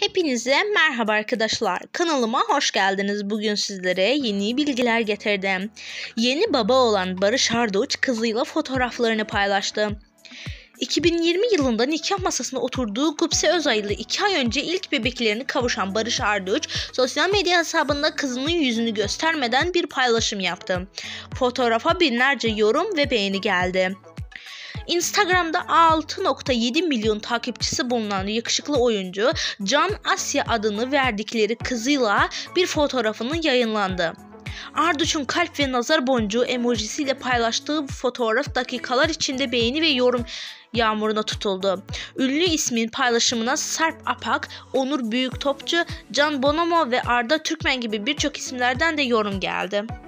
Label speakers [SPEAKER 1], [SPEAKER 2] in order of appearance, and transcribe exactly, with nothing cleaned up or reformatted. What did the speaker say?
[SPEAKER 1] Hepinize merhaba arkadaşlar. Kanalıma hoş geldiniz. Bugün sizlere yeni bilgiler getirdim. Yeni baba olan Barış Arduç kızıyla fotoğraflarını paylaştı. iki bin yirmi yılında nikah masasına oturduğu Gupse Özay ile iki ay önce ilk bebeklerini kavuşan Barış Arduç, sosyal medya hesabında kızının yüzünü göstermeden bir paylaşım yaptı. Fotoğrafa binlerce yorum ve beğeni geldi. Instagram'da altı nokta yedi milyon takipçisi bulunan yakışıklı oyuncu Can Asya adını verdikleri kızıyla bir fotoğrafının yayınlandı. Arduç'un kalp ve nazar boncuğu emojisiyle paylaştığı bu fotoğraf dakikalar içinde beğeni ve yorum yağmuruna tutuldu. Ünlü ismin paylaşımına Sarp Apak, Onur Büyüktopçu, Can Bonomo ve Arda Türkmen gibi birçok isimlerden de yorum geldi.